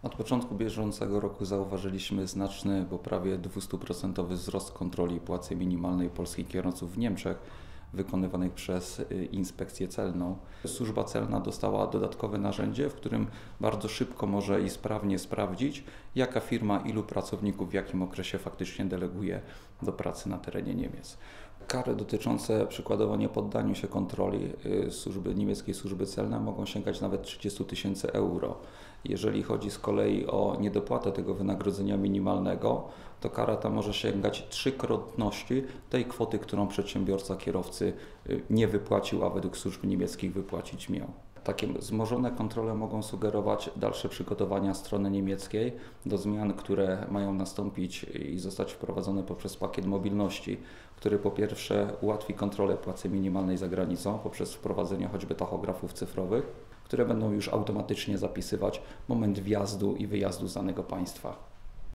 Od początku bieżącego roku zauważyliśmy znaczny, bo prawie 200% wzrost kontroli płacy minimalnej polskich kierowców w Niemczech, wykonywanych przez Inspekcję Celną. Służba Celna dostała dodatkowe narzędzie, w którym bardzo szybko może i sprawnie sprawdzić, jaka firma, ilu pracowników w jakim okresie faktycznie deleguje do pracy na terenie Niemiec. Kary dotyczące przykładowo niepoddaniu się kontroli niemieckiej służby celnej mogą sięgać nawet 30 000 euro. Jeżeli chodzi z kolei o niedopłatę tego wynagrodzenia minimalnego, to kara ta może sięgać trzykrotności tej kwoty, którą przedsiębiorca kierowcy nie wypłacił, a według służb niemieckich wypłacić miał. Takie wzmożone kontrole mogą sugerować dalsze przygotowania strony niemieckiej do zmian, które mają nastąpić i zostać wprowadzone poprzez pakiet mobilności, który po pierwsze ułatwi kontrolę płacy minimalnej za granicą poprzez wprowadzenie choćby tachografów cyfrowych, które będą już automatycznie zapisywać moment wjazdu i wyjazdu z danego państwa.